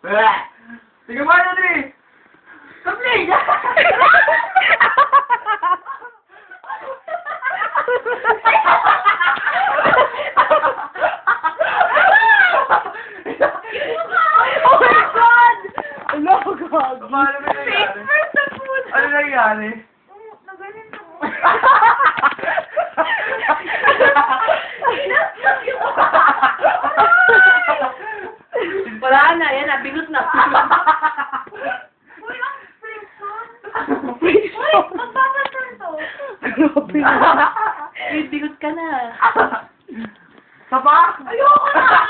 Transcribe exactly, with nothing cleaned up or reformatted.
Sige mo na, Dre! Sablay! Oh my God! Ano, God? Paano ba nangyari? First na food! Ano nangyari? Nagaling na mo. Wala na, yan na, bingot na. Uy, ang friction! Uy, magpapasan to. Grabe na. Uy, bingot ka na. Sapa? Ayoko na!